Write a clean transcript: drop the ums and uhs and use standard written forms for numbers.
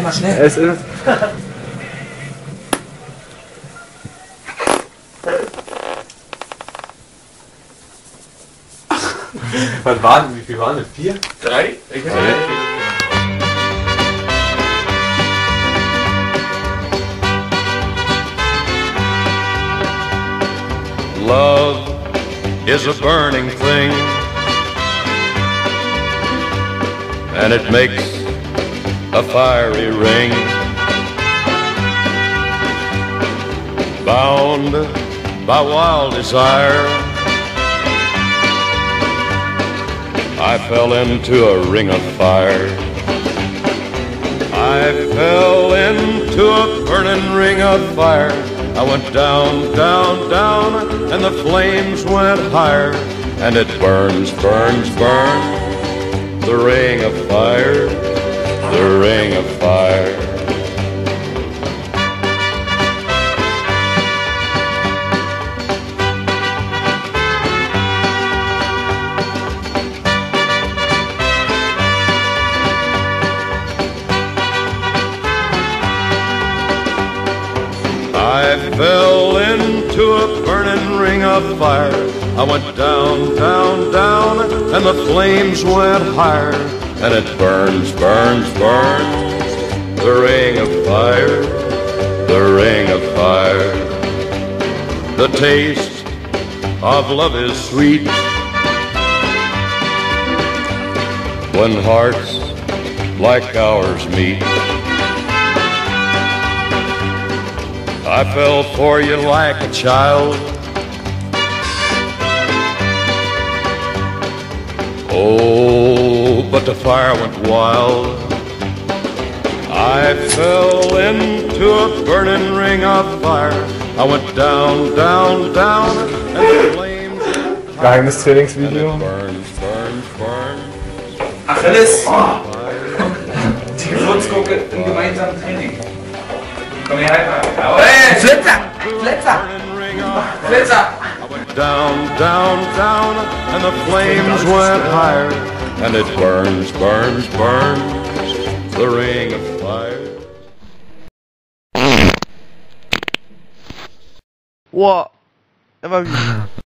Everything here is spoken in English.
mal schnell. Es ist. Was waren, wie viel waren das? 4? 3? Love is a burning thing, and it makes a fiery ring. Bound by wild desire, I fell into a ring of fire. I fell into a burning ring of fire. I went down, down, down, and the flames went higher. And it burns, burns, burns, the ring of fire, the ring of fire. I fell into a burning ring of fire. I went down, down, down, and the flames went higher. And it burns, burns, burns, the ring of fire, the ring of fire. The taste of love is sweet when hearts like ours meet. I fell for you like a child. Oh, but the fire went wild. I fell into a burning ring of fire. I went down, down, down, and the flames Geheimes Trainingsvideo. burns, burns, burns. Achilles! Die Geburtsgurke im gemeinsamen Training. Komm hier halt mal. Jawohl! Flitzer! Flitzer! Flitzer! Down, down, down, and the flames went higher, and it burns, burns, burns, the ring of fire. Wow, er war wie.